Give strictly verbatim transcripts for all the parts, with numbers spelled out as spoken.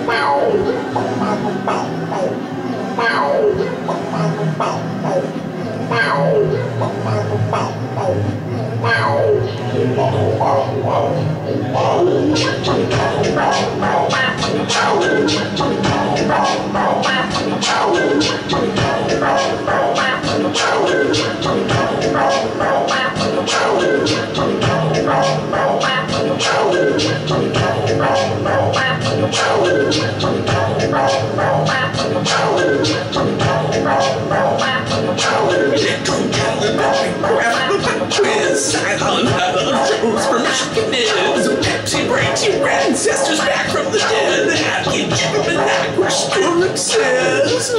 Ancestors back from the dead, how can gentlemen act where still exists?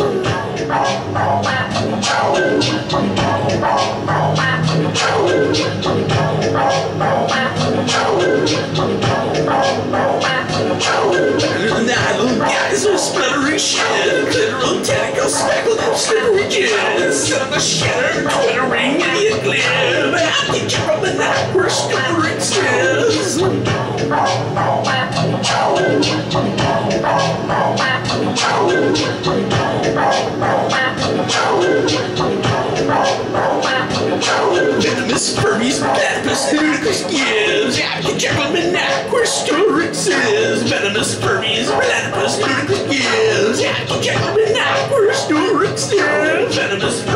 Now the guys are sputtering shit, literal tentacle speckled and slippery jizz. Son of a shitter, twittering idiot glib, how can gentlemen act where still exists? Venomous furries, platypus, ludicrous gives. Happy gentlemen act where still exists. Venomous furries, platypus, ludicrous gives. Happy gentlemen act where still exists. Venomous